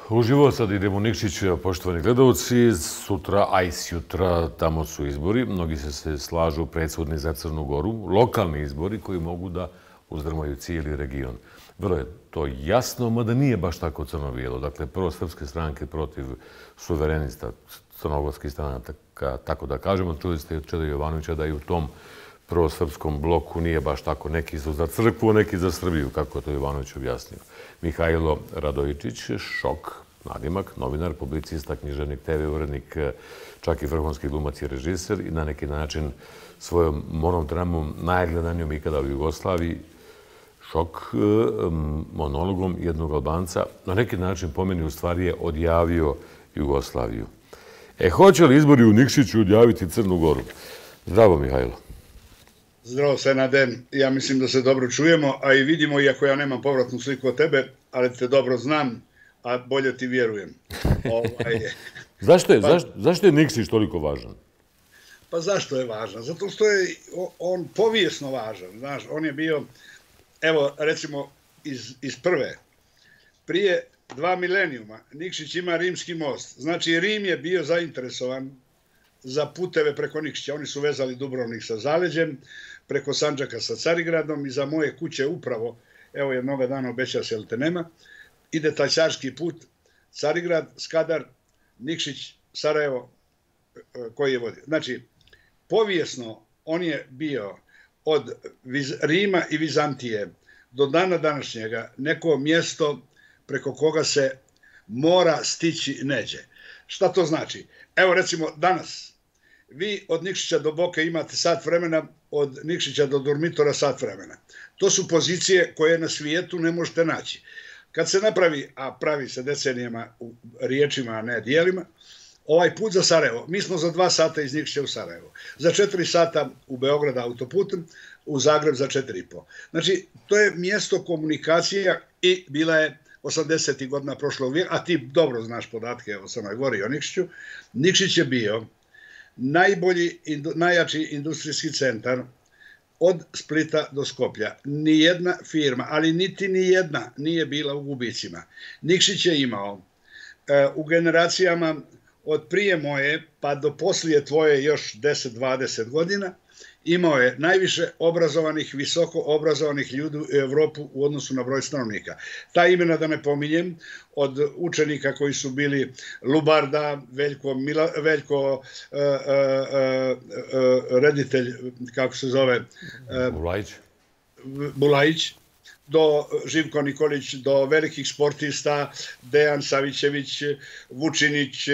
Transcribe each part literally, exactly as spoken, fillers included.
Uživo sad idemo u Nikšiću, poštovani gledalci. Sutra, a i sjutra, tamo su izbori. Mnogi se, se slažu predsudni za Crnu Goru. Lokalni izbori koji mogu da uzdrmaju cijeli region. Vrlo je to jasno, mada nije baš tako crno-bijelo. Dakle, prvo srpske stranke protiv suverenista, crnogorskih stranaka, tako da kažemo. Čuli ste od Čeda Jovanovića da i u tom prosrpskom bloku nije baš tako. Neki su za crkvu, neki za Srbiju, kako je to Jovanović objasnio. Mihajlo Radojičić, šok, nadimak, novinar, publicista, književnik, te ve urednik, čak i vrhunski glumac i režiser i na neki način svojom monodramom najgledanijom ikada u Jugoslaviji, šok, monologom jednog Albanca, na neki način po meni u stvari je odjavio Jugoslaviju. E, hoće li izbori u Nikšiću odjaviti Crnu Goru? Zdravo, Mihajlo. Zdravo, Senade. Ja mislim da se dobro čujemo, a i vidimo, iako ja nemam povratnu sliku od tebe, ali te dobro znam, a bolje ti vjerujem. Ovaj... zašto, je, pa, zašto, zašto je Nikšić toliko važan? Pa zašto je važan? Zato što je on povijesno važan. Znaš, on je bio, evo, recimo, iz, iz prve. Prije dva milenijuma Nikšić ima rimski most. Znači, Rim je bio zainteresovan za puteve preko Nikšića. Oni su vezali Dubrovnik sa Zaleđem, preko Sandžaka sa Carigradom i za moje kuće upravo, evo jednoga dana obeća se, ali te nema, ide taj carski put, Carigrad, Skadar, Nikšić, Sarajevo, koji je vodio. Znači, povijesno on je bio od Rima i Vizantije do dana današnjega neko mjesto preko koga se mora stići neđe. Šta to znači? Evo recimo danas, vi od Nikšića do Boke imate sat vremena, od Nikšića do Durmitora sat vremena. To su pozicije koje na svijetu ne možete naći. Kad se napravi, a pravi se decenijama u riječima, a ne dijelima, ovaj put za Sarajevo, mi smo za dva sata iz Nikšića u Sarajevo, za četiri sata u Beograd autoputem, u Zagreb za četiri i po. Znači, to je mjesto komunikacija i bila je osamdesetih godina prošlog vijeka, a ti dobro znaš podatke o Crnoj Gori i o Nikšiću. Nikšić je bio najbolji, najjači industrijski centar od Splita do Skoplja. Nijedna firma, ali niti nijedna nije bila u gubicima. Nikšić je imao e, u generacijama od prije moje pa do poslije tvoje još deset do dvadeset godina, imao je najviše obrazovanih, visoko obrazovanih ljudi u Evropu u odnosu na broj stanovnika. Ta imena da ne pominjem, od učenika koji su bili Lubarda, Veljko, Mila, Veljko uh, uh, uh, reditelj, kako se zove? Uh, Bulajić. Bulajić. Do Živko Nikolić, do velikih sportista, Dejan Savićević, Vučinić,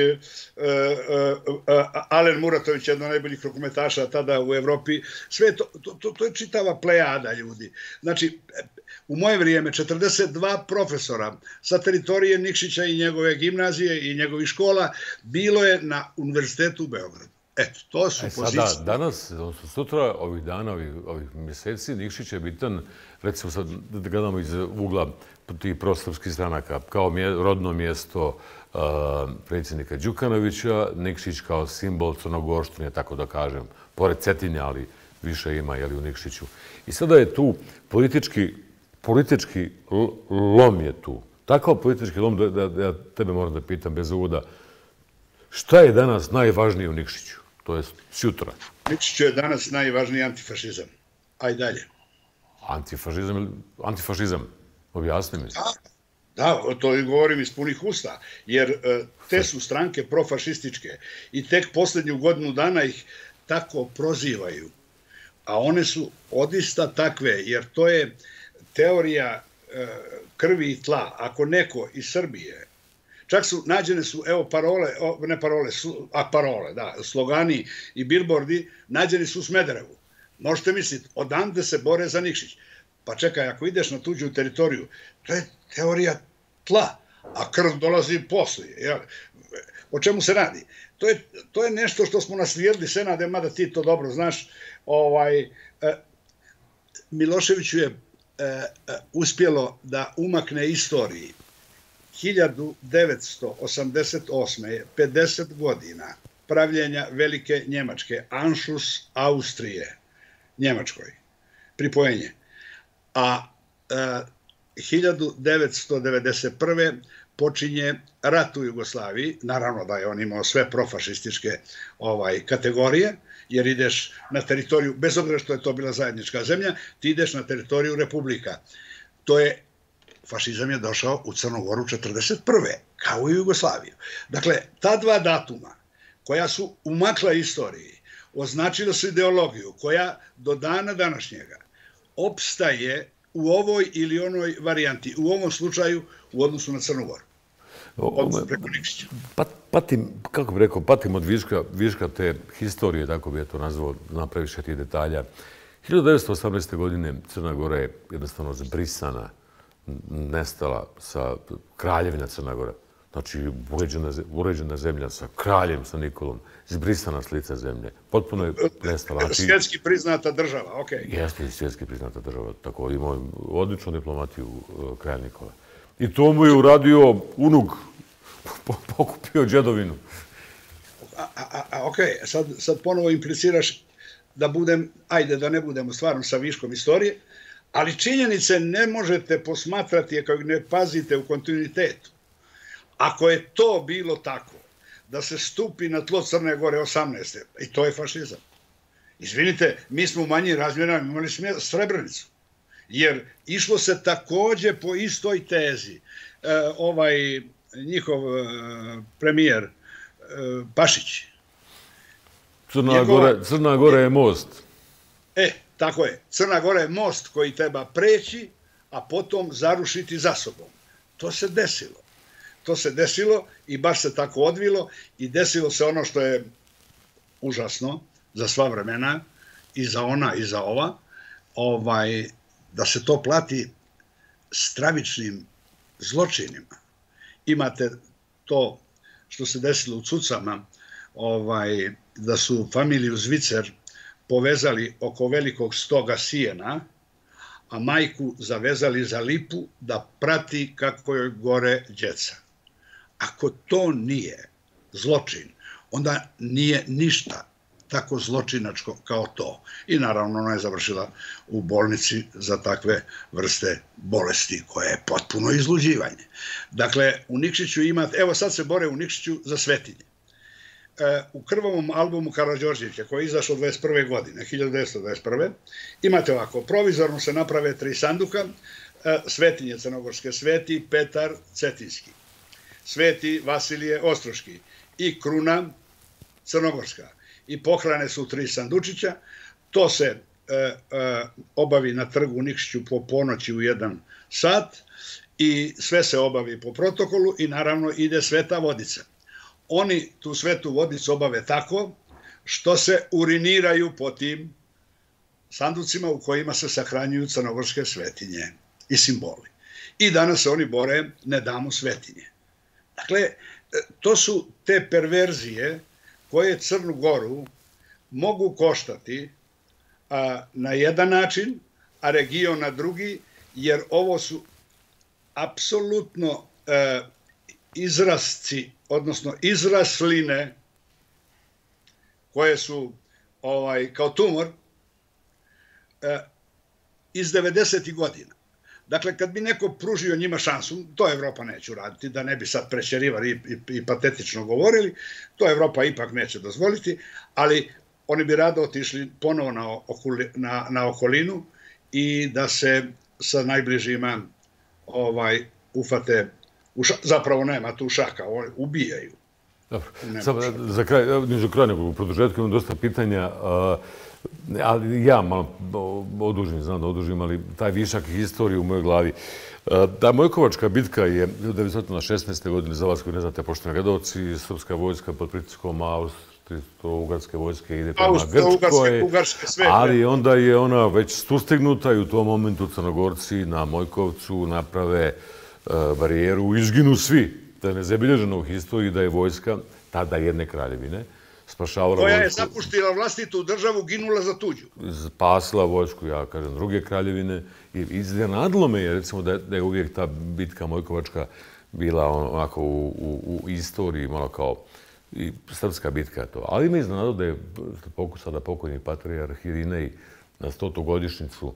Alen Muratović, jedno od najboljih rukometaša tada u Evropi. Sve to, to, to je čitava plejada ljudi. Znači, u moje vrijeme četrdeset dva profesora sa teritorije Nikšića i njegove gimnazije i njegovih škola bilo je na Univerzitetu u Beogradu. Eto, to su pozicije. Sada, danas, sutra, ovih dana, ovih, ovih mjeseci, Nikšić je bitan, recimo sad da gledamo iz ugla tih prosrpskih stranaka, kao mje, rodno mjesto uh, predsjednika Đukanovića, Nikšić kao simbol crnogorštine, tako da kažem, pored Cetinja, ali više ima jeli, u Nikšiću. I sada je tu politički, politički lom je tu. Takav politički lom da, da, da ja tebe moram da pitam bez uvoda, šta je danas najvažnije u Nikšiću? To je sutra. Nikšiću je danas najvažniji antifašizam. Aj dalje. Antifašizam ili antifašizam? Objasni mi. Da, da, to i govorim iz punih usta. Jer te su stranke profašističke i tek posljednju godinu dana ih tako prozivaju. A one su odista takve, jer to je teorija krvi i tla. Ako neko iz Srbije, čak su, nađene su, evo, parole, ne parole, a parole, da, slogani i bilbordi, nađeni su u Smederevu. Možete misliti, odande se bore za Nikšić. Pa čekaj, ako ideš na tuđu teritoriju, to je teorija tla, a krv dolazi poslije. Jel? O čemu se radi? To je, to je nešto što smo naslijedili, Senade, mada ti to dobro znaš. Ovaj, eh, Miloševiću je eh, uspjelo da umakne istoriji. hiljadu devetsto osamdeset osme je pedeset godina pravljenja velike Njemačke, Anšlus Austrije, Njemačkoj, pripojenje. A e, hiljadu devetsto devedeset prve počinje rat u Jugoslaviji. Naravno da je on imao sve profašističke ovaj, kategorije, jer ideš na teritoriju, bez obzira što je to bila zajednička zemlja, ti ideš na teritoriju republika. To je, fašizam je došao u Crnu Goru četrdeset prve kao i u Jugoslaviju. Dakle, ta dva datuma koja su umakla istoriji, označila su ideologiju koja do dana današnjega opstaje u ovoj ili onoj varijanti, u ovom slučaju u odnosu na Crnu Goru. Odnosno preko Nikšića. Patim, kako bih rekao, patim od viška, viška te historije, tako bih je to nazvao, znam previše tih detalja. hiljadu devetsto osamnaeste. godine Crna Gora je jednostavno zbrisana, nestala sa kraljevina Crna Gora. Znači, uređena, uređena zemlja sa kraljem, sa Nikolom, zbrisana s lica zemlje. Potpuno je nestala. Znači, svjetski priznata država, okej. Okay. Jeste i svjetski priznata država. Tako, imao odličnu diplomatiju kralj Nikola. I to mu je uradio unuk, pokupio džedovinu. A, a, a, ok, sad, sad ponovo impliciraš da budem, ajde da ne budemo stvarno sa viškom istorije, ali činjenice ne možete posmatrati ako ne pazite u kontinuitetu. Ako je to bilo tako, da se stupi na tlo Crne Gore osamnaeste. i to je fašizam. Izvinite, mi smo u manjim razmjerama imali Srebrenicu. Jer išlo se takođe po istoj tezi. E, ovaj njihov e, premijer e, Pašić. Crna, Njegova, Gora, Crna Gora je most. E, tako je. Crna Gora je most koji treba preći, a potom zarušiti za sobom. To se desilo. To se desilo i baš se tako odvilo i desilo se ono što je užasno za sva vremena, i za ona i za ova, ovaj, da se to plati stravičnim zločinima. Imate to što se desilo u Cucama, ovaj, da su familiju Zvicer povezali oko velikog stoga sijena, a majku zavezali za lipu da prati kako joj gore djeca. Ako to nije zločin, onda nije ništa tako zločinačko kao to. I naravno ona je završila u bolnici za takve vrste bolesti koje je potpuno izluđivanje. Dakle, u Nikšiću imate, evo sad se bore u Nikšiću za svetinje. E, u krvavom albumu Karađorđevića koji je izašao dvadeset prve. godine, hiljadu devetsto dvadeset prve. imate ovako, provizorno se naprave tri sanduka, e, svetinje crnogorske, Sveti Petar Cetinski, Sveti Vasilije Ostroški i kruna crnogorska. I pohrane su tri sandučića. To se e, e, obavi na trgu u Nikšiću po ponoći u jedan sat i sve se obavi po protokolu i naravno ide sveta vodica. Oni tu svetu vodicu obave tako što se uriniraju po tim sanducima u kojima se sahranjuju crnogorske svetinje i simboli. I danas se oni bore ne damo svetinje. Dakle, to su te perverzije koje Crnu Goru mogu koštati a, na jedan način, a region na drugi, jer ovo su apsolutno e, izrasci, odnosno izrasline koje su ovaj, kao tumor e, iz devedesetih godina. Dakle, kad bi neko pružio njima šansu, to Evropa neće uraditi, da ne bi sad prećerivali i, i, i patetično govorili, to Evropa ipak neće dozvoliti, ali oni bi rado otišli ponovo na, okuli, na, na okolinu i da se sa najbližima ovaj, ufate, u ša, zapravo nema tu šaka, oni ubijaju. Dobro, samo za kraj, za kraj nekog produžetka imam dosta pitanja, uh, ali ja malo odužim, znam da odužim, ali taj višak historije u mojoj glavi. Ta Mojkovačka bitka je hiljadu devetsto šesnaeste. godine, za vas koji ne znate, poštovani gledalci, srpska vojska pod pritiskom Austro-Ugarske vojske ide prema Grčkoj, ali onda je ona već sustignuta i u tom momentu Crnogorci na Mojkovcu naprave barijeru, izginu svi. Da je nezabilježeno u historiji da je vojska, tada jedne kraljevine, spašavala vojsku. Koja je zapuštila vlastitu državu, ginula za tuđu. Spasila vojsku, ja kažem, druge kraljevine. I iznenadilo me je, recimo, da je uvijek ta bitka Mojkovačka bila onako u, u, u istoriji, malo kao i srpska bitka to. Ali me iznenadilo da je pokusala pokojni patrijarh Irinej na stotu godišnjicu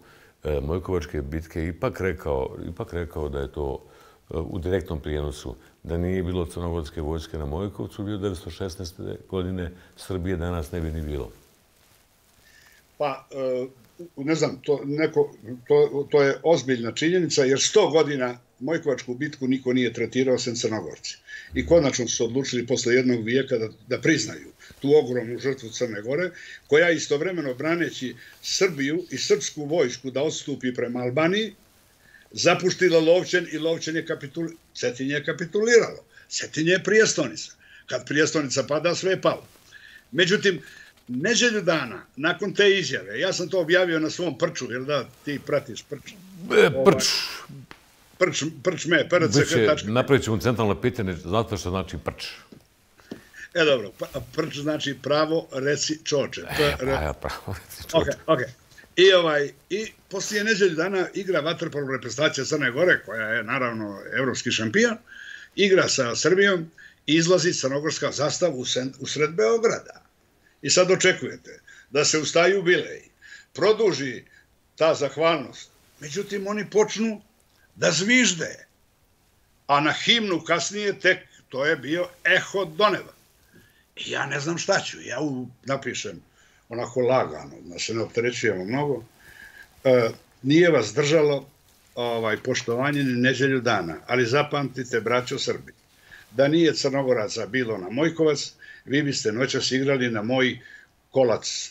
Mojkovačke bitke ipak rekao, ipak rekao da je to u direktnom prijenosu, da nije bilo crnogorske vojske na Mojkovcu, bio devetsto šesnaeste. godine, Srbije danas ne bi ni bilo. Pa, ne znam, to, neko, to, to je ozbiljna činjenica, jer sto godina Mojkovačku bitku niko nije tretirao sem Crnogorci. I konačno su odlučili posle jednog vijeka da, da priznaju tu ogromnu žrtvu Crne Gore, koja istovremeno braneći Srbiju i srpsku vojsku da odstupi prema Albaniji, zapuštila Lovćen i Lovćen je kapituliralo. Cetinje je kapituliralo. Cetinje je prijestonica. Kad prijestonica pada, sve je palo. Međutim, neđelju dana, nakon te izjave, ja sam to objavio na svom Prču, jer da, ti pratiš Prč. E, prč. Prč, prč me, P R C K. Napravit ćemo centralno pitanje, znate što znači Prč? E, dobro, Prč znači pravo, reci čoče. E, pa ja pravo, reci čoče. Ok, ok. I, ovaj, i poslije neđelju dana igra vaterpolo reprezentacija Crne Gore, koja je naravno evropski šampion, igra sa Srbijom i izlazi crnogorska zastava u sred Beograda. I sad očekujete da se ustaju jubilej, produži ta zahvalnost. Međutim, oni počnu da zvižde. A na himnu kasnije tek to je bio eho do neba. I ja ne znam šta ću. Ja napišem onako lagano, da se ne opterećujemo mnogo. E, nije vas držalo ovaj, poštovanje ni neđelju dana. Ali zapamtite, braćo Srbi, da nije Crnogoraca bilo na Mojkovac, vi biste noćas igrali na moj kolac.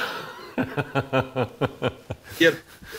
Jer...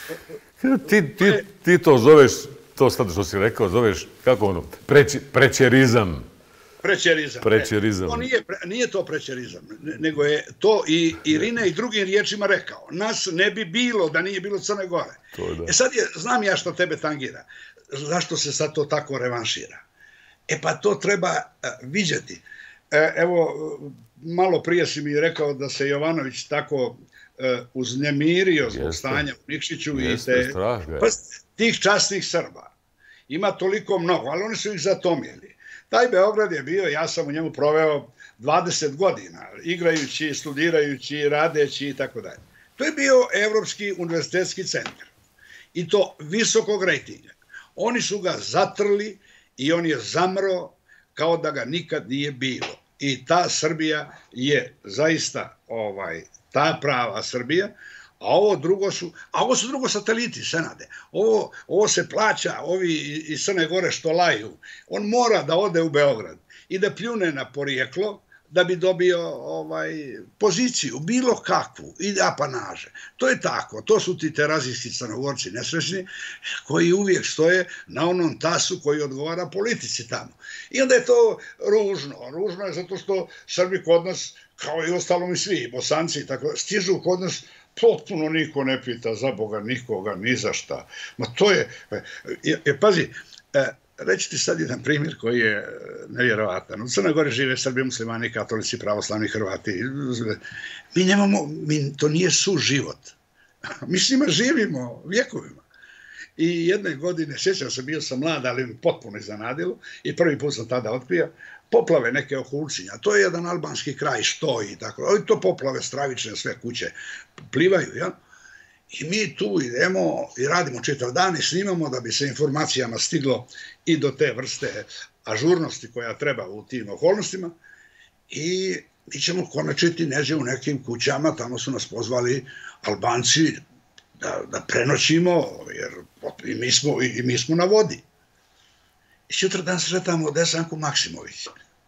Ti, ti, ti to zoveš, to sad što si rekao, zoveš, kako ono, preći, prećerizam. Prećerizam. Prećerizam. To nije, nije to prećerizam, nego je to i Irina i drugim riječima rekao. Nas ne bi bilo da nije bilo Crne Gore. E sad je, znam ja što tebe tangira. Zašto se sad to tako revanšira? E pa to treba vidjeti. Evo, malo prije si mi rekao da se Jovanović tako uznemirio zbog stanja u Nikšiću i te, pa, tih časnih Srba. Ima toliko mnogo, ali oni su ih zatomjeli. Taj Beograd je bio, ja sam u njemu proveo dvadeset godina, igrajući, studirajući, radeći i tako dalje. To je bio Evropski univerzitetski centar. I to visokog rejtinga. Oni su ga zatrli i on je zamro kao da ga nikad nije bilo. I ta Srbija je zaista ovaj, ta prava Srbija, a ovo drugo su, a ovo su drugo sateliti, Senade. Ovo, ovo se plaća, ovi iz Crne Gore što laju. On mora da ode u Beograd i da pljune na porijeklo da bi dobio ovaj, poziciju, bilo kakvu, i apanaže. To je tako, to su ti terazijski Crnogorci nesrećni, koji uvijek stoje na onom tasu koji odgovara politici tamo. I onda je to ružno. Ružno je zato što Srbi kod nas, kao i ostalom i svi, Bosanci, tako, stižu kod nas, potpuno niko ne pita za Boga, nikoga, ni za šta. Ma to je, je pazi, reći ti sad jedan primjer koji je nevjerovatan. U Crnoj Gori žive Srbi, muslimani, katolici, pravoslavni, Hrvati. Mi nemamo, mi, to nije suživot. Mi s njima živimo vjekovima. I jedne godine, sjećam se, bio sam mlad, ali mi potpuno iznenadilo, i prvi put sam tada otkrio, poplave neke oko Ulcinja. To je jedan albanski kraj, što i tako. To poplave stravične, sve kuće plivaju, ja? I mi tu idemo i radimo čitav dan i snimamo da bi se informacijama stiglo i do te vrste ažurnosti koja treba u tim okolnostima. I mi ćemo konačiti neđe u nekim kućama, tamo su nas pozvali Albanci da, da prenoćimo, jer i mi, smo, i mi smo na vodi. I sutra dan sretamo Desanku Maksimović.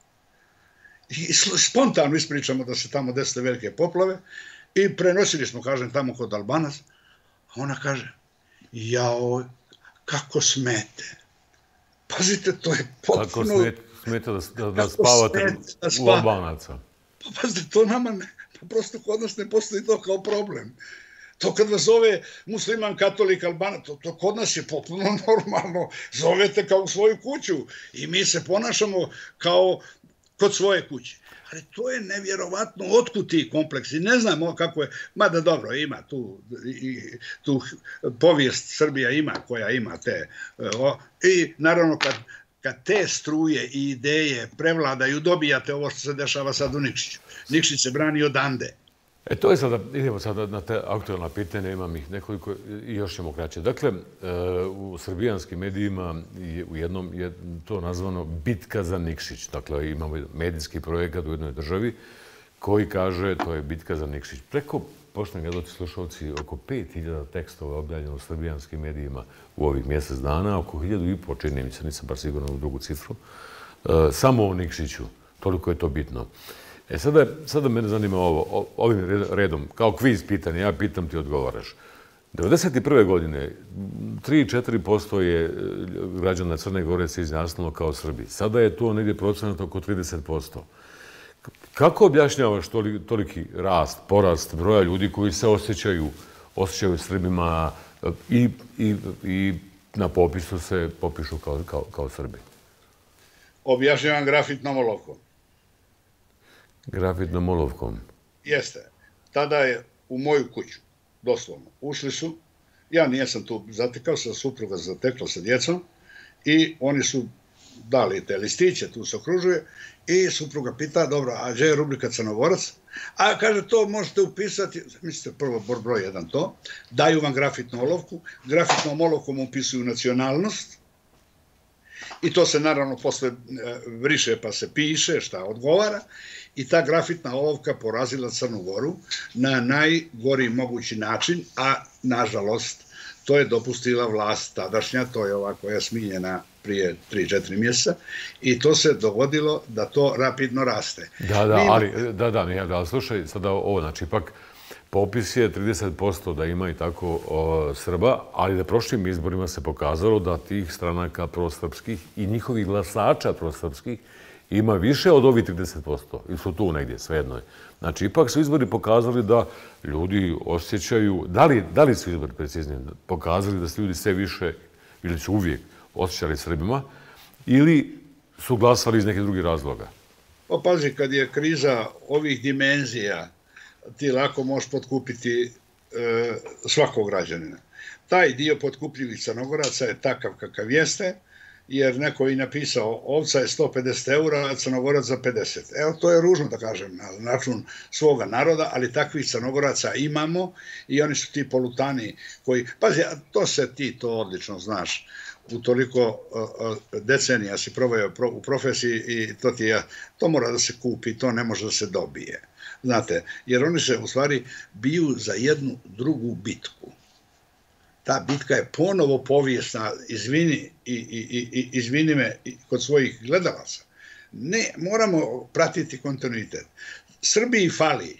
I spontano ispričamo da se tamo desile velike poplave i prenosili smo, kažem, tamo kod Albanac. A ona kaže, jao, kako smete. Pazite, to je potpuno... Kako smete da, da, da spavate da u Albanaca? Pa pazite, to nama ne, pa prosto kod nas ne postoji to kao problem. To kad vas zove musliman, katolik, albanac, to, to kod nas je potpuno normalno. Zovete kao u svoju kuću i mi se ponašamo kao kod svoje kuće. Ali to je nevjerovatno, otkud ti kompleksi. Ne znamo kako je, mada dobro, ima tu, i, tu povijest Srbija ima, koja ima te. O, I naravno kad, kad te struje i ideje prevladaju, dobijate ovo što se dešava sad u Nikšiću. Nikšić se brani odande. E, to je sada, idemo sada na te aktualna pitanja, imam ih nekoliko i još ćemo kraće. Dakle, u srbijanskim medijima u jednom je to nazvano bitka za Nikšić. Dakle, imamo medijski projekat u jednoj državi koji kaže to je bitka za Nikšić. Preko, poštovani gledaoci, slušalci, oko pet hiljada tekstova objavljeno u srbijanskim medijima u ovih mjesec dana, oko hiljadu i po, čini mi se, nisam bar sigurno u drugu cifru, samo o Nikšiću. Toliko je to bitno. E, sada, sada mene zanima ovo, ovim redom, kao kviz pitanje, ja pitam, ti odgovaraš. devedeset prve godine tri do četiri posto je građana Crne Gore se izjasnilo kao Srbi. Sada je to negdje procenat oko trideset posto. Kako objašnjavaš toliki rast, porast broja ljudi koji se osjećaju, osjećaju Srbima i, i, i na popisu se popišu kao, kao, kao Srbi? Objašnjavam grafitnom olovkom. Grafitnom olovkom? Jeste. Tada je u moju kuću, doslovno, ušli su, ja nijesam tu zatekao, sa supruga zatekla sa djecom i oni su dali te listiće, tu se okružuje i supruga pita, dobro, a gdje je rubrika Crnogorac? A kaže, to možete upisati, mislite prvo broj jedan to, daju vam grafitnu olovku, grafitnom olovkom upisuju nacionalnost i to se naravno posle vriše pa se piše šta odgovara i ta grafitna olovka porazila Crnu Goru na najgori mogući način, a nažalost to je dopustila vlast tadašnja, to je ova koja je smijenjena prije tri do četiri mjeseca i to se dogodilo da to rapidno raste. Da, da, ali, da, da, ne, da, slušaj, sada ovo, znači, ipak popis je trideset posto da ima i tako o, Srba, ali da prošlim izborima se pokazalo da tih stranaka prosrpskih i njihovih glasača prosrpskih ima više od ovih trideset posto. I su tu negdje, svejedno je. Znači, ipak su izbori pokazali da ljudi osjećaju, da li, da li su izbori preciznije, pokazali da su ljudi sve više, ili su uvijek osjećali Srbima, ili su glasali iz nekih drugih razloga? Pa pazi, kad je kriza ovih dimenzija, ti lako možeš potkupiti e, svakog građanina. Taj dio potkupljivih Crnogoraca je takav kakav jeste, jer neko je napisao ovca je sto pedeset eura, a Crnogorac za pedeset. Evo, to je ružno da kažem na račun svoga naroda, ali takvih Crnogoraca imamo i oni su ti polutani koji... Pazi, to se ti to odlično znaš. U toliko decenija si proveo u profesiji i to ti je, to mora da se kupi, to ne može da se dobije. Znate, jer oni se u stvari biju za jednu drugu bitku. Ta bitka je ponovo povijesna, izvini, i, i, i, izvini me kod svojih gledalaca. Ne, moramo pratiti kontinuitet. Srbiji fali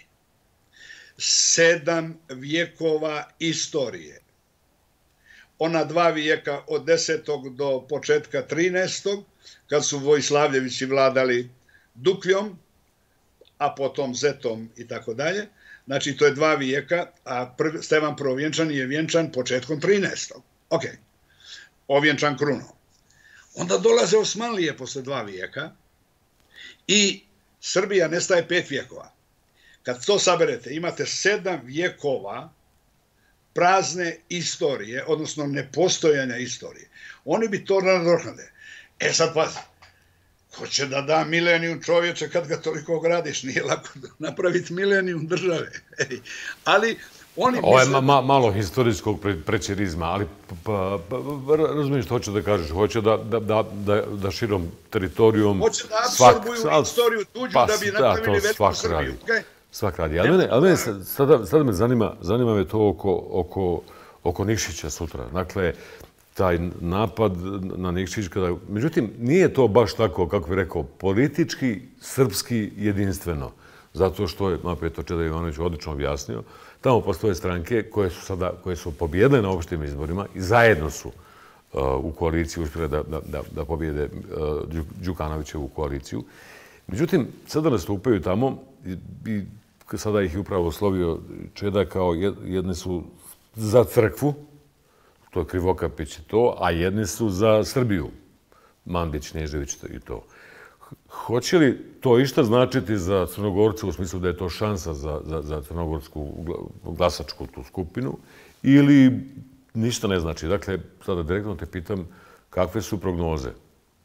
sedam vijekova istorije. Ona dva vijeka od desetog do početka trinaestog, kad su Vojslavljevići vladali Dukljom, a potom Zetom i tako dalje. Znači, to je dva vijeka, a Stevan Prvovjenčan je vjenčan početkom trinaestog. Ok, ovjenčan krunom. Onda dolaze Osmanlije posle dva vijeka i Srbija nestaje pet vijekova. Kad to saberete, imate sedam vijekova prazne istorije, odnosno nepostojanja istorije. Oni bi to nadoknade. E sad pazi, ko će da da milenijum čovječe kad ga toliko gradiš? Nije lako napraviti milenijum države. Ali oni misle... Ovo je ma, malo historijskog pre, prečerizma, ali pa, pa, pa, razumiješ što hoće da kažeš. Hoće da, da, da, da, da širom teritorijom... Hoće da apsorbuju svak, istoriju tuđu pa, da bi napravili da, veliku Srbiju. Okay? Svak radi. Ali mene, ali mene sada, sada me zanima, zanima me to oko, oko, oko Nikšića sutra. Dakle, taj napad na Nikšić, kada... Međutim, nije to baš tako, kako bih rekao, politički, srpski jedinstveno. Zato što je, opet to Čeda Ivanović odlično objasnio, tamo postoje stranke koje su sada, koje su pobjedile na opštim izborima i zajedno su uh, u koaliciji uspjele da, da, da, da pobjede uh, Đukanovićevu koaliciju. Međutim, sada nastupaju tamo i, i sada ih je upravo oslovio Čeda kao jedne su za crkvu, to je Krivokapić i to, a jedni su za Srbiju, Mandić, Nežević i to. Hoće li to išta značiti za Crnogorce u smislu da je to šansa za, za, za crnogorsku glasačku tu skupinu ili ništa ne znači? Dakle, sada direktno te pitam kakve su prognoze?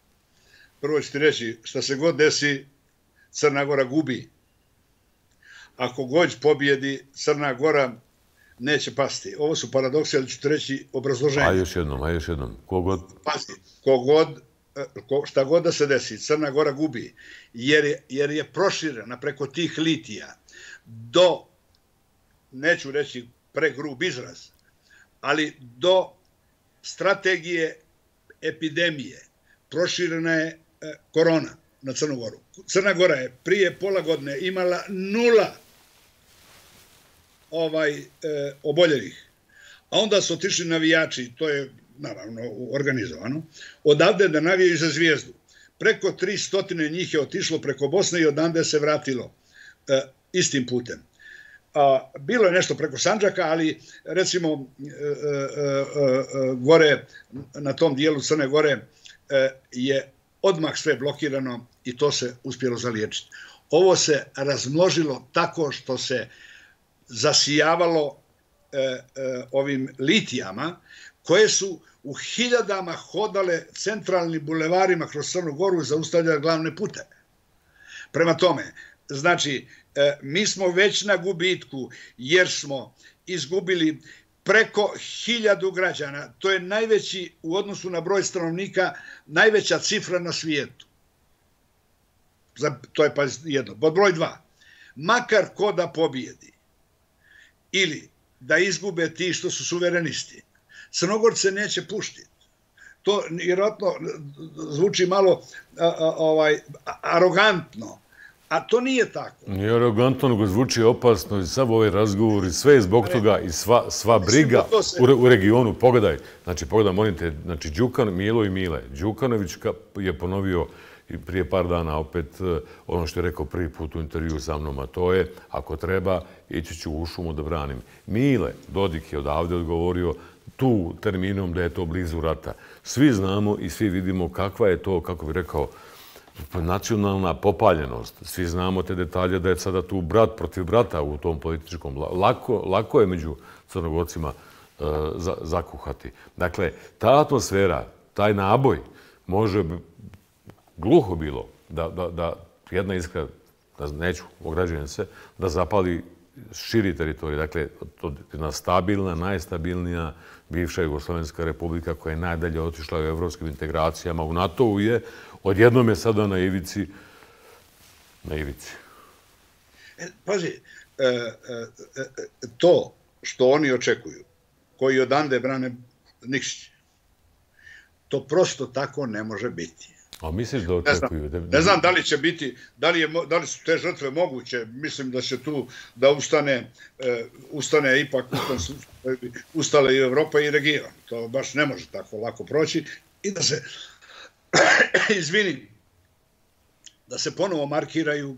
Prvo ću ti reći, šta se god desi, Crna Gora gubi. ako Gojć pobjedi, Crna Gora neće pasti. Ovo su paradoksi, ali ću ti reći obrazloženje. A još jednom, a još jednom. Kogod? Pazi, kogod, šta god da se desi, Crna Gora gubi, jer je, jer je proširena preko tih litija do, neću reći pregrub izraz, ali do strategije epidemije. Proširena je korona na Crnu Goru. Crna Gora je prije pola godine imala nula ovaj, e, oboljelih. A onda su otišli navijači, to je naravno organizovano, odavde da navijaju za Zvijezdu. Preko tristo njih je otišlo preko Bosne i odande se vratilo e, istim putem. A, bilo je nešto preko Sandžaka, ali recimo e, e, e, gore na tom dijelu Crne Gore e, je odmah sve blokirano i to se uspjelo zaliječiti. Ovo se razmnožilo tako što se zasijavalo e, e, ovim litijama koje su u hiljadama hodale centralnim bulevarima kroz Crnu Goru i zaustavljale glavne puteve. Prema tome, znači, e, mi smo već na gubitku jer smo izgubili preko hiljadu građana. To je najveći, u odnosu na broj stanovnika, najveća cifra na svijetu. To je pa jedno. Pod broj dva. Makar ko da pobjedi ili da izgube ti što su suverenisti, Crnogorce neće puštiti. To vjerojatno zvuči malo a, a, ovaj, arogantno, a to nije tako. Nije arogantno, nego zvuči opasno i sav ovaj razgovor i sve je zbog toga i sva, sva briga u, u regionu. Pogledaj, znači pogledaj, molim te, znači Đukan, Milo i Mile. Đukanović je ponovio i prije par dana opet ono što je rekao prvi put u intervju sa mnom, a to je, ako treba, ići ću u šumu da branim. Mile Dodik je odavde odgovorio tu terminom da je to blizu rata. Svi znamo i svi vidimo kakva je to, kako bih rekao, nacionalna popaljenost. Svi znamo te detalje da je sada tu brat protiv brata u tom političkom. Lako, lako je među Crnogorcima uh, za, zakuhati. Dakle, ta atmosfera, taj naboj može gluho bilo da, da, da jedna iskra, da neću, ograđujem se, da zapali širi teritorij. Dakle, to je jedna stabilna, najstabilnija bivša Jugoslovenska republika koja je najdalje otišla u evropskim integracijama. U NATO-u je, odjednom je sada na ivici. Na ivici. E, pazi, e, e, to što oni očekuju, koji odande brane Nikšić, to prosto tako ne može biti. A misliš da očekuju? Ne znam, ne znam da li će biti, da li, je, da li su te žrtve moguće. Mislim da će tu da ustane, uh, ustane ipak ustale i Evropa i region. To baš ne može tako lako proći. I da se, izvini, da se ponovo markiraju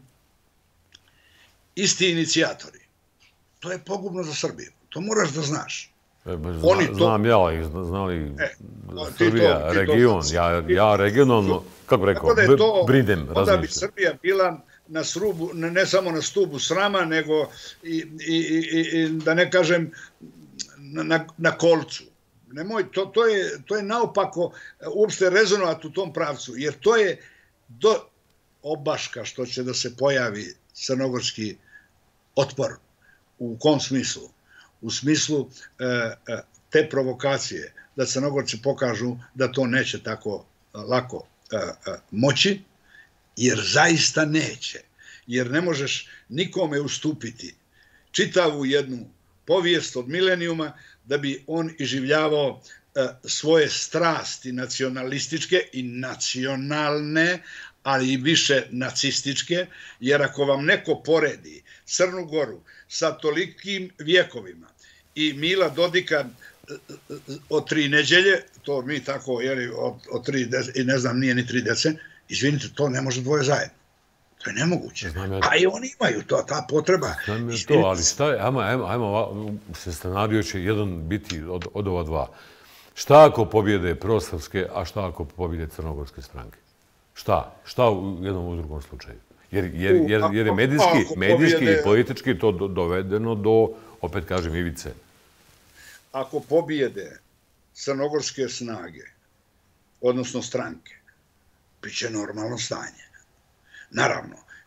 isti inicijatori. To je pogubno za Srbiju. To moraš da znaš. E, zna, znam ja ih, znali e, Srbija, to, region, to, ja, ja regionalno, kako rekao, da to, bridem, razmišljam. Onda bi Srbija bila na srubu, ne samo na stubu srama, nego i, i, i, i da ne kažem na, na kolcu. Nemoj, to, to, je, to je naopako uopšte rezonovati u tom pravcu, jer to je do obaška što će da se pojavi crnogorski otpor. U kom smislu? U smislu e, te provokacije, da Crnogorci pokažu da to neće tako lako e, e, moći, jer zaista neće. Jer ne možeš nikome ustupiti čitavu jednu povijest od milenijuma da bi on iživljavao e, svoje strasti nacionalističke i nacionalne, ali i više nacističke, jer ako vam neko poredi Crnu Goru sa tolikim vjekovima i Mila Dodika od tri neđelje, to mi tako, jer od, od tri, i ne znam, nije ni tri dece, izvinite, to ne može dvoje zajedno. To je nemoguće. Ja... A i oni imaju to, ta potreba. Znam je to, ali šta je, ajmo, ajmo, ajmo, se scenario će jedan biti od, od ova dva. Šta ako pobjede prosrpske, a šta ako pobjede crnogorske stranke? Šta? Šta u jednom u drugom slučaju? Jer, jer, jer, jer je medijski, medijski i politički to dovedeno do, opet kažem, ivice. Ako pobjede crnogorske snage, odnosno stranke, bit će normalno stanje. Naravno,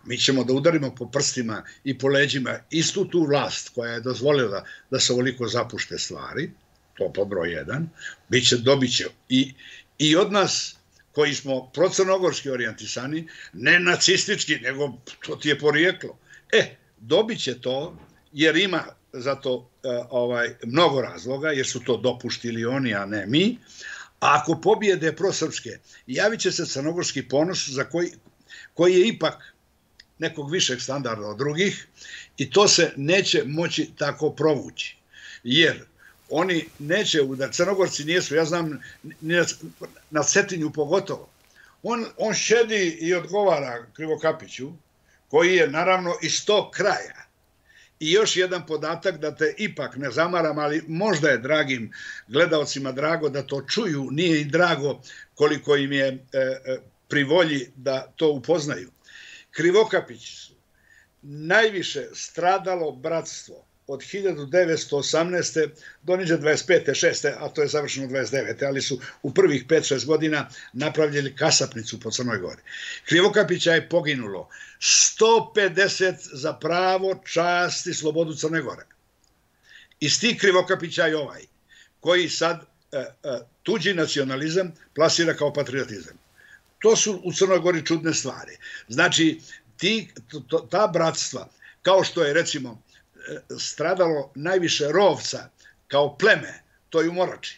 mi ćemo da udarimo po prstima i po leđima istu tu vlast koja je dozvolila da se ovoliko zapušte stvari, to po broj jedan, bit će, dobit će i, i od nas koji smo procrnogorski orijentisani, ne nacistički, nego to ti je porijeklo. E, dobit će to, jer ima za to ovaj, mnogo razloga, jer su to dopuštili oni, a ne mi. A ako pobijede prosrpske, javit će se crnogorski ponos za koji, koji je ipak nekog višeg standarda od drugih i to se neće moći tako provući. Jer oni neće udar, Crnogorci nijesu, ja znam, na Cetinju pogotovo. On, on šedi i odgovara Krivokapiću, koji je naravno iz tog kraja. I još jedan podatak da te ipak ne zamaram, ali možda je dragim gledalcima drago da to čuju, nije im drago koliko im je e, e, pri volji da to upoznaju. Krivokapić su najviše stradalo bratstvo od hiljadu devetsto osamnaeste. do niđe dvadeset pete, šeste. a to je završeno dvadeset devete. ali su u prvih pet šest godina napravljeni kasapnicu po Crnoj Gori. Krivokapića je poginulo sto pedeset za pravo, čast i slobodu Crne Gore. Iz tih Krivokapića je ovaj, koji sad e, e, tuđi nacionalizam plasira kao patriotizam. To su u Crnoj Gori čudne stvari. Znači, ti, to, ta bratstva, kao što je recimo stradalo najviše Rovca kao pleme, to je u Morači.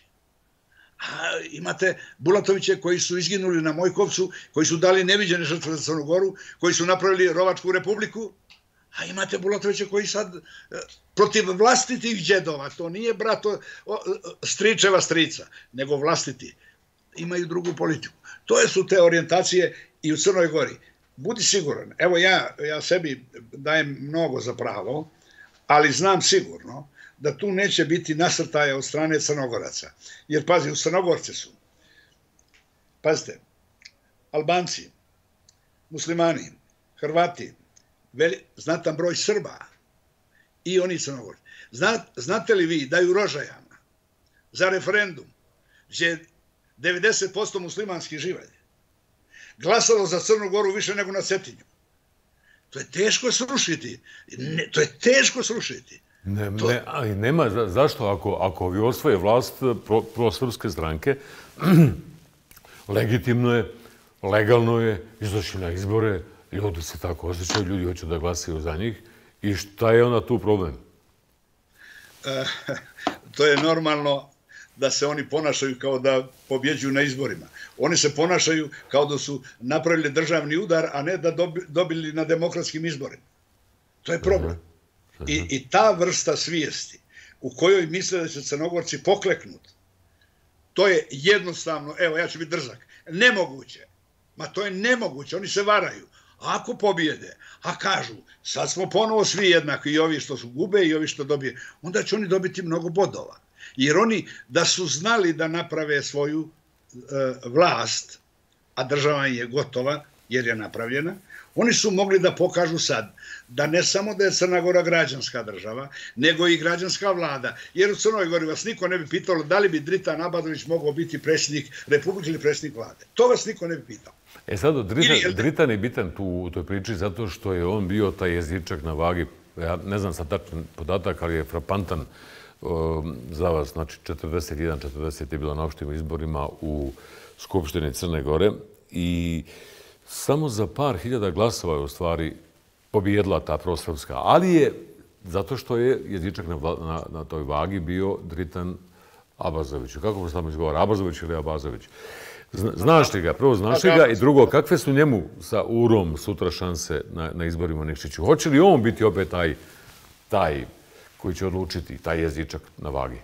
A imate Bulatoviće koji su izginuli na Mojkovcu, koji su dali neviđene žrtve za Crnu Goru, koji su napravili Rovačku republiku, a imate Bulatoviće koji sad protiv vlastitih džedova, to nije brato stričeva strica, nego vlastiti, imaju drugu politiku. To su te orijentacije i u Crnoj Gori. Budi siguran, evo ja, ja sebi dajem mnogo za pravo, ali znam sigurno da tu neće biti nasrtaja od strane Crnogoraca. Jer, pazi, u Crnogorce su, pazite, Albanci, muslimani, Hrvati, veli, znatan broj Srba i oni Crnogorci. Zna, znate li vi da je u Rožajama za referendum, gdje devedeset posto muslimanski živalj glasalo za Crnu Goru više nego na Cetinju? To je teško srušiti. Ne, to je teško srušiti. Ne, to... ne, ali nema, zašto ako, ako vi osvoje vlast pro, prosrpske stranke, legitimno je, legalno je, izašli na izbore, ljudi se tako osjećaju, ljudi hoće da glasaju za njih. I šta je onda tu problem? E, to je normalno da se oni ponašaju kao da pobjeđuju na izborima. Oni se ponašaju kao da su napravili državni udar, a ne da dobili na demokratskim izborima. To je problem. I, i ta vrsta svijesti u kojoj misle da će Crnogorci pokleknuti, to je jednostavno, evo ja ću biti drzak, nemoguće. Ma to je nemoguće, oni se varaju. Ako pobijede, a kažu, sad smo ponovo svi jednaki, i ovi što su gube i ovi što dobije, onda će oni dobiti mnogo bodova. Jer oni da su znali da naprave svoju e, vlast, a država je gotova jer je napravljena, oni su mogli da pokažu sad da ne samo da je Crna Gora građanska država, nego i građanska vlada. Jer u Crnoj Gori vas niko ne bi pitalo da li bi Dritan Abadović mogao biti predsjednik Republike ili predsjednik vlade. To vas niko ne bi pitao. E sad, Dritan, ili, Dritan je bitan tu u toj priči zato što je on bio taj jezičak na vagi. Ja ne znam sad tačan podatak, ali je frapantan za vas. Znači, četrdeset jedan četrdeset je bilo na opštim izborima u Skupštini Crne Gore i samo za par hiljada glasova je u stvari pobijedila ta prosrpska. Ali je, zato što je jezičak na, na, na toj vagi bio Dritan Abazović. Kako se tamo izgovara? Abazović ili Abazović? Znaš li ga? Prvo, znaš li ga? I drugo, kakve su njemu sa Urom sutra šanse na, na izborima Nikšiću? Hoće li on biti opet taj, taj koji će odlučiti, taj jezičak na vagi?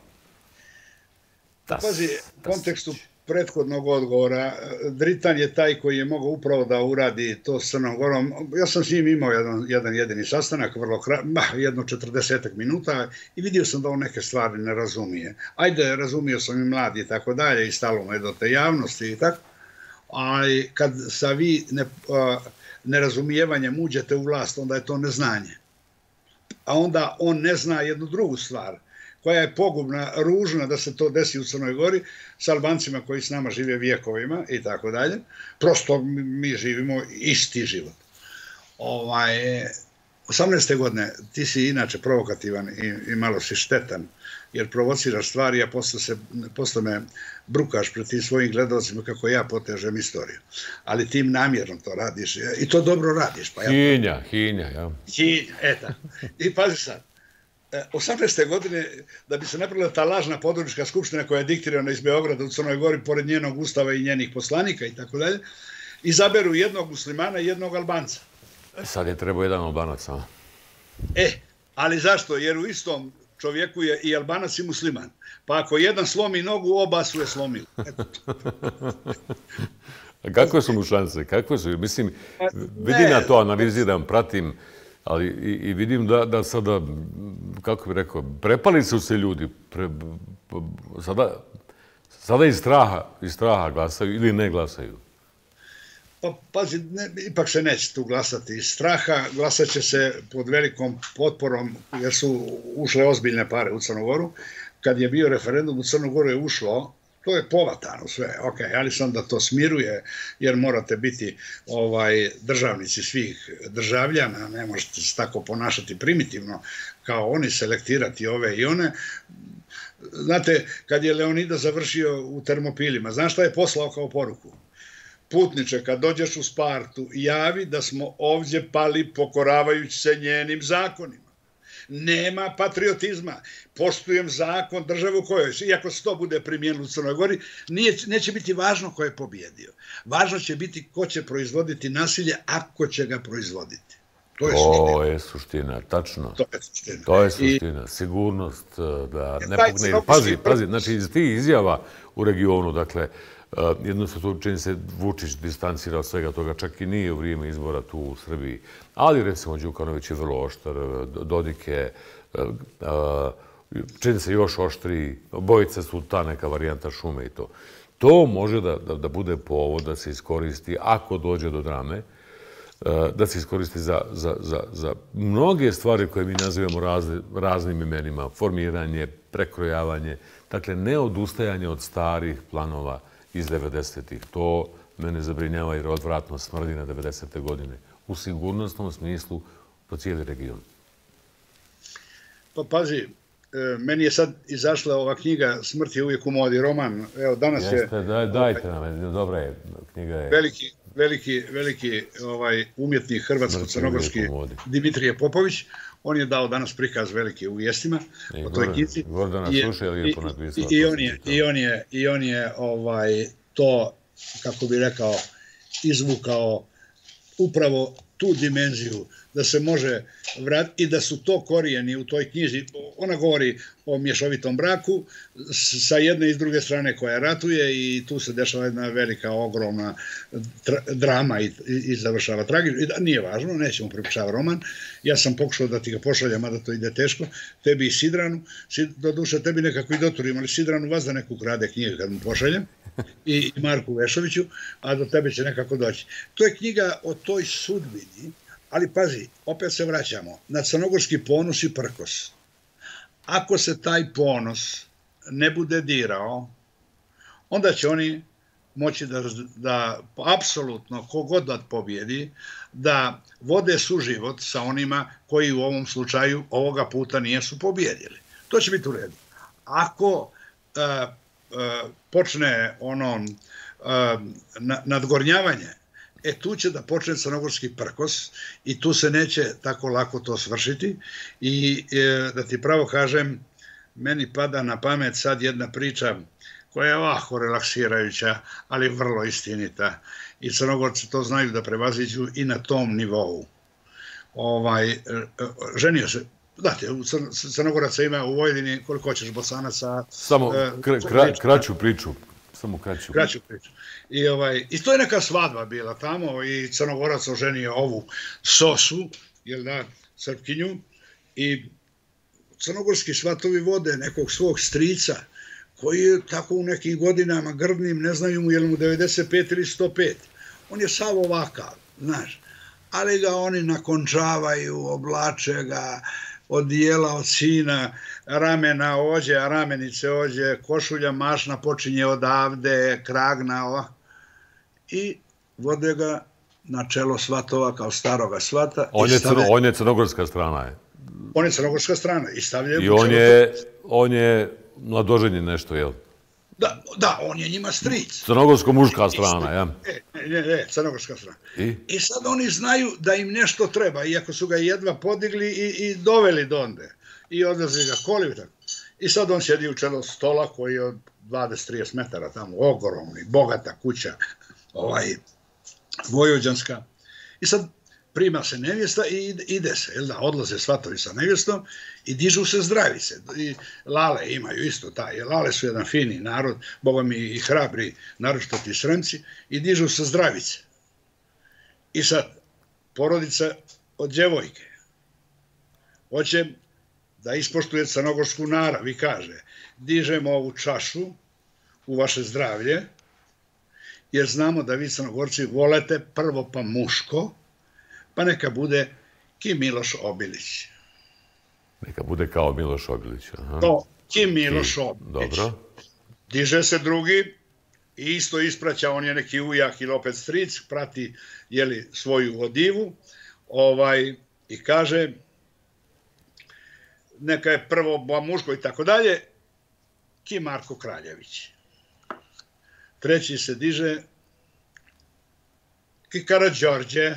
Das, Pazi, u kontekstu prethodnog odgovora, Dritan je taj koji je mogao upravo da uradi to s Crnom Gorom. Ja sam s njim imao jedan, jedan jedini sastanak, vrlo krat, jedno četrdesetak minuta i vidio sam da on neke stvari ne razumije. Ajde, razumio sam i mladi i tako dalje i stalo me do te javnosti i tako. Ali kad sa vi ne, nerazumijevanjem uđete u vlast, onda je to neznanje. A onda on ne zna jednu drugu stvar, koja je pogubna, ružna da se to desi u Crnoj Gori s Albancima koji s nama žive vijekovima i tako dalje. Prosto mi živimo isti život. ovaj, osamnaeste godine, ti si inače provokativan i, i malo si štetan, jer provociraš stvari, a posle, se, posle me brukaš pred tim svojim gledalcima kako ja potežem istoriju. Ali ti namjerno to radiš i to dobro radiš. Pa ja... Hinja, hinja, ja. Hinja, eto. I pazi sad, osamnaeste godine, da bi se napravila ta lažna područka skupština koja je diktirana iz Beograda u Crnoj Gori, pored njenog ustava i njenih poslanika i tako dalje, izaberu jednog muslimana i jednog Albanca. Sad je trebao jedan Albanac, a? E, ali zašto? Jer u istom čovjeku je i Albanac i musliman. Pa ako jedan slomi nogu, oba su je slomili. A kakve su mu šanse? Kakve su? Mislim, vidim ja to, analiziram, pratim, ali i, i vidim da, da sada, kako bih rekao, prepali su se ljudi. Pre, sada, sada iz straha, iz straha glasaju ili ne glasaju. Pa, pazi, ne, ipak se neće tu glasati iz straha, glasat će se pod velikom potporom, jer su ušle ozbiljne pare u Crnu Goru. Kad je bio referendum u Crnu Goru je ušlo, to je povatano sve, ok, ali sam da to smiruje, jer morate biti ovaj, državnici svih državljana, ne možete se tako ponašati primitivno, kao oni selektirati ove i one. Znate, kad je Leonida završio u Termopilima, znaš šta je poslao kao poruku? Putniče, kad dođeš u Spartu, javi da smo ovdje pali pokoravajući se njenim zakonima. Nema patriotizma. Poštujem zakon države u kojoj se, iako se to bude primijenilo u Crnoj Gori, nije, neće biti važno ko je pobjedio. Važno će biti ko će proizvoditi nasilje, ako će ga proizvoditi. To je suština. To je suština, tačno. To je suština. To je suština. I... Sigurnost da ne pogne... Pazi, pazi, znači iz tih izjava u regionu, dakle, jednostavno čini se Vučić distancira od svega toga, čak i nije u vrijeme izbora tu u Srbiji. Ali recimo Đukanović je vrlo oštar, Dodik je, čini se još oštriji, Bojica su ta neka varijanta šume i to. To može da, da, da bude povod da se iskoristi, ako dođe do drame, da se iskoristi za, za, za, za mnoge stvari koje mi nazivamo razne, raznim imenima, formiranje, prekrojavanje, dakle ne odustajanje od starih planova iz devedesetih. To mene zabrinjava jer odvratno smrdi na devedesete godine. U sigurnosnom smislu po cijeli region. Pa pazi, meni je sad izašla ova knjiga Smrt je uvijek u modi, roman. Evo, danas je... Jeste, daj, dajte nam, dobra je, knjiga je... Veliki, veliki, veliki ovaj, umjetnik hrvatsko-crnogorski Dimitrije Popović. On je dao danas prikaz veliki u vijestima o toj knjizi. Gordana sluša je lijepo napisala. I on je, i on je, i on je ovaj, to, kako bi rekao, izvukao upravo tu dimenziju da se može vratiti i da su to korijeni u toj knjizi. Ona govori o mješovitom braku sa jedne i s druge strane koja ratuje i tu se dešava jedna velika, ogromna drama i, i završava tragično. Nije važno, nećemo prepričavati roman. Ja sam pokušao da ti ga pošaljem, mada to ide teško. Tebi i Sidranu, do duše tebi nekako i doturim, ali Sidranu vas da neku krade knjige kad mu pošaljem. I Marku Vešoviću, a do tebe će nekako doći. To je knjiga o toj sudbini. Ali pazi, opet se vraćamo na crnogorski ponos i prkos. Ako se taj ponos ne bude dirao, onda će oni moći da, da apsolutno kogod da pobjedi, da vode suživot sa onima koji u ovom slučaju ovoga puta nijesu pobjedili. To će biti u redu. Ako a, a, počne ono a, nadgornjavanje, e tu će da počne crnogorski prkos i tu se neće tako lako to svršiti. I e, da ti pravo kažem, meni pada na pamet sad jedna priča koja je ovako relaksirajuća, ali vrlo istinita. I Crnogorci to znaju da prevaziđu i na tom nivou. Ovaj, e, ženio se, znate, u Crnogoraca ima u Vojvodini koliko hoćeš Bosanaca. Samo kra, kra, kraću priču. Samo kraću. Kraću priču. I, ovaj, I to je neka svadba bila tamo i Crnogorac oženio ovu Sosu, jel da, Srpkinju, i crnogorski svatovi vode nekog svog strica, koji je tako u nekim godinama grdnim, ne znaju mu je li mu devedeset pet ili sto pet. On je sav ovakav, znaš, ali ga oni nakončavaju, oblače ga, odijela od sina, ramena ođe, a ramenice ođe, košulja mašna počinje odavde, kragna ova. I vode ga na čelo svatova kao staroga svata. On je crnogorska strana, je? On je crnogorska strana i stavljaju... I on je mladoženjen nešto, jel? Da, on je njima stric. Crnogorsko-muška strana, ja? Ne, ne, crnogorska strana. I sad oni znaju da im nešto treba, iako su ga jedva podigli i doveli do onde. I odlazi ga koliju, tako. I sad on sjedi u čelo stola koji je od dvadeset do trideset metara tamo, ogromni, bogata kuća, ovaj, vojvođanska. I sad prima se nevjesta i ide se, jel da, odlaze svatovi sa nevjestom i dižu se zdravice. I lale imaju isto taj, lale su jedan fini narod, boga mi i hrabri, naročito ti Sremci, i dižu se zdravice. I sad, porodica od djevojke hoće da ispoštuje crnogorsku narav i kaže, dižemo ovu čašu u vaše zdravlje, jer znamo da vi Crnogorci volete prvo pa muško, pa neka bude ki Miloš Obilić. Neka bude kao Miloš Obilić. To, ki Miloš Obilić. Diže se drugi i isto ispraća, on je neki ujak ili opet stric, prati svoju odivu i kaže, neka je prvo muško i tako dalje, ki Marko Kraljević. Treći se diže, ki Karađorđe.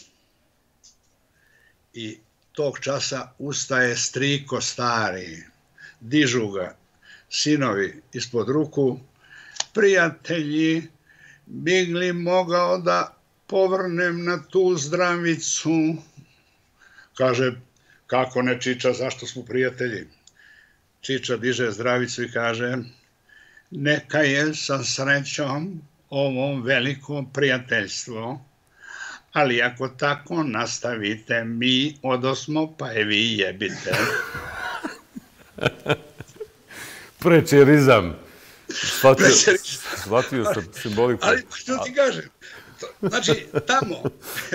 I tog časa ustaje striko stari, dižu ga sinovi ispod ruku, prijatelji, bi li mogao da povrnem na tu zdravicu? Kaže, kako ne Čiča, zašto smo prijatelji? Čiča diže zdravicu i kaže, neka je sa srećom ovo veliko prijateljstvo, ali ako tako nastavite, mi odosmo, pa je vi jebite. Prečerizam. Shvatio sam simboliku. Ali što ti kažem, znači tamo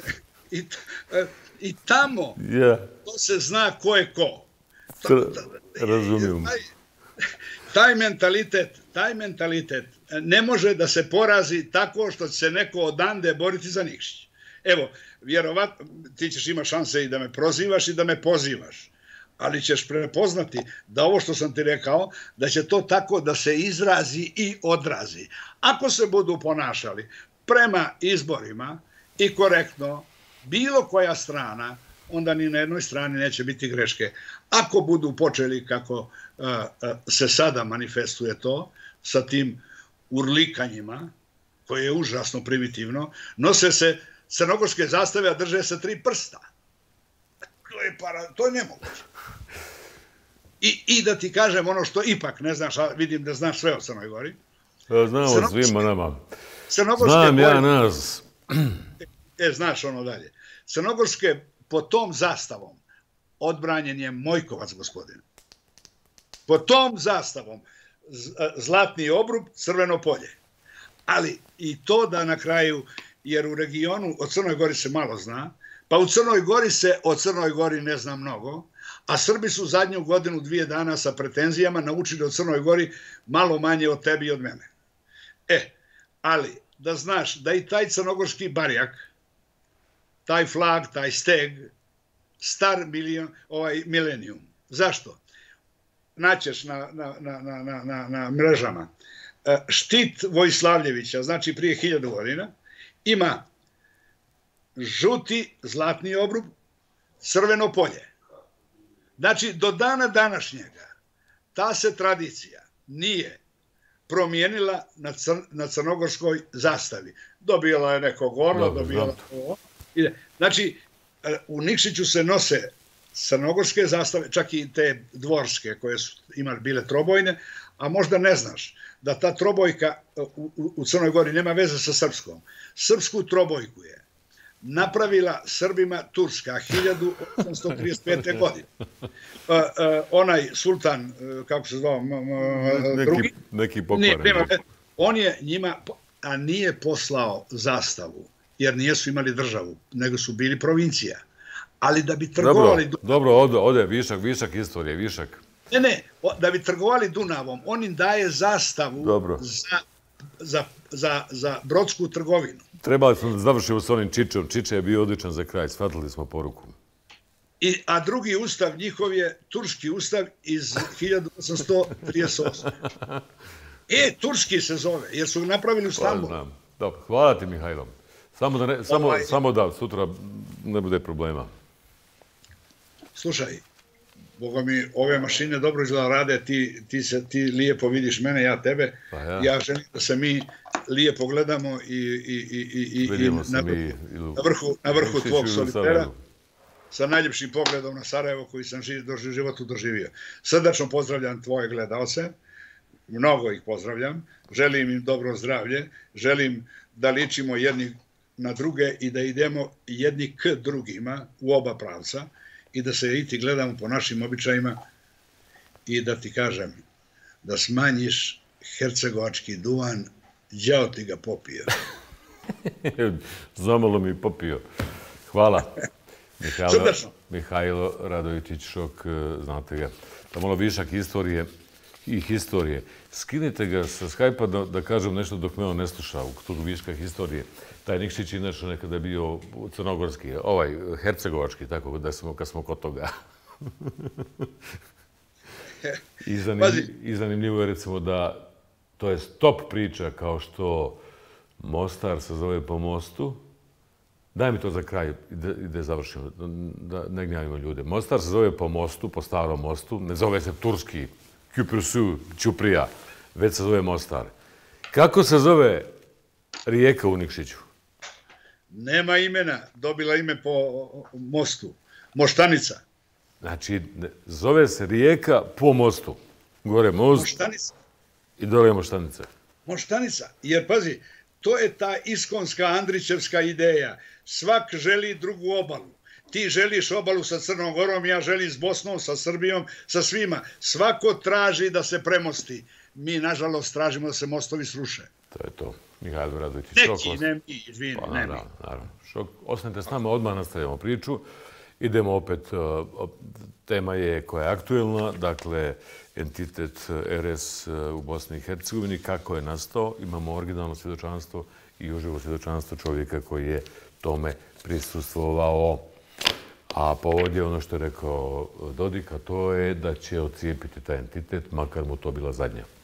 i tamo to se zna ko je ko. Razumijem. Taj mentalitet, taj mentalitet ne može da se porazi tako što će se neko odande boriti za Nikšić. Evo, vjerovatno, ti ćeš imati šanse i da me prozivaš i da me pozivaš, ali ćeš prepoznati da ovo što sam ti rekao, da će to tako da se izrazi i odrazi. Ako se budu ponašali prema izborima i korektno, bilo koja strana, onda ni na jednoj strani neće biti greške. Ako budu počeli kako se sada manifestuje to, sa tim urlikanjima, koje je užasno primitivno, nose se crnogorske zastave, a drže se tri prsta. To je nemoguće. I da ti kažem ono što ipak ne znaš, vidim da znaš sve o Crnoj Gori. Znam o svima nama. Znam ja nas. E, znaš ono dalje. Crnogorske pod tom zastavom odbranjen je Mojkovac, gospodine. Pod tom zastavom zlatni obrub, crveno polje. Ali i to da na kraju, jer u regionu o Crnoj Gori se malo zna, pa u Crnoj Gori se o Crnoj Gori ne zna mnogo, a Srbi su zadnju godinu, dvije dana sa pretenzijama naučili o Crnoj Gori malo manje od tebi i od mene. E, ali da znaš da i taj crnogorski barjak, taj flag, taj steg, star milenijum. Zašto? Naćeš na mrežama. Štit Vojslavljevića, znači prije hiljadu godina, ima žuti zlatni obrub, crveno polje. Znači, do dana današnjega ta se tradicija nije promijenila na crnogorskoj zastavi. Dobijala je nekog orla, dobijala ovo. Znači, u Nikšiću se nose crnogorske zastave, čak i te dvorske koje su imali bile trobojne, a možda ne znaš da ta trobojka u Crnoj Gori nema veze sa srpskom. Srpsku trobojku je napravila Srbima Turska hiljadu osamsto trideset pete. godine. Onaj sultan, kako se zvao, drugi, neki pokvaren. On je njima, a nije poslao zastavu, jer nijesu imali državu, nego su bili provincija. Ali da bi trgovali... Dobro, ode, višak, višak istorije, višak. Ne, ne, da bi trgovali Dunavom, on im daje zastavu za za, za, za brodsku trgovinu. Trebali smo da završimo s onim Čičom. Čiče je bio odličan za kraj. Shvatili smo poruku. I, a drugi ustav njihov je turski ustav iz hiljadu osamsto trideset osme. E, turski se zove, jer su ga napravili u Stambolu. Znam. Dobro, hvala ti, Mihajlo. Samo da, ne, samo, Ovaj- samo da sutra ne bude problema. Slušaj, Boga mi, ove mašine dobro izgleda rade, ti, ti, se, ti lijepo vidiš mene, ja tebe. Pa ja. Ja želim da se mi lijepo gledamo i, i, i, i, i Vidimo se na, mi na vrhu, na vrhu Vučiću tvog u solitera. Sarajevu. Sa najljepšim pogledom na Sarajevo koji sam živ, doživ, životu doživio. Srdačno pozdravljam tvoje gledalce, mnogo ih pozdravljam, želim im dobro zdravlje, želim da ličimo jedni na druge i da idemo jedni k drugima u oba pravca i da se i ti gledamo po našim običajima i da ti kažem da smanjiš hercegovački duvan, đavo ti ga popio. Zamalo mi popio. Hvala. Mihajlo, Srdačno. Mihajlo Radojičić Šok, znate ga. Da malo višak istorije i historije. Skinite ga sa Skype-a da, da kažem nešto dok me on ne sluša u tog viška historije. Taj Nikšić inače nekada je bio crnogorski, ovaj hercegovački, tako da smo, kad smo kod toga. I, zanimljiv, I zanimljivo je recimo da to je stop priča kao što Mostar se zove po mostu. Daj mi to za kraj i da, i da završimo, da ne gnjavimo ljude. Mostar se zove po mostu, po starom mostu, ne zove se turski, Küprüsü, Ćuprija, već se zove Mostar. Kako se zove rijeka u Nikšiću? Nema imena, dobila ime po mostu. Moštanica. Znači, zove se rijeka po mostu. Gore most Moštanica. i dole je Moštanica. Moštanica. Jer, pazi, to je ta iskonska Andrićevska ideja. Svak želi drugu obalu. Ti želiš obalu sa Crnom Gorom, ja želim s Bosnom, sa Srbijom, sa svima. Svako traži da se premosti. Mi, nažalost, tražimo da se mostovi sruše. To je to. Mihajlo Radojičić. Neki, ne mi, izvini, pa, ne mi. naravno, naravno. Šok. Ostanite s nama, odmah nastavljamo priču. Idemo opet, tema je koja je aktuelna, dakle, entitet R S u Bosni i Hercegovini, kako je nastao, imamo originalno svjedočanstvo i uživo svjedočanstvo čovjeka koji je tome prisustvovao. A povod je ono što je rekao Dodik, a to je da će odcijepiti taj entitet, makar mu to bila zadnja.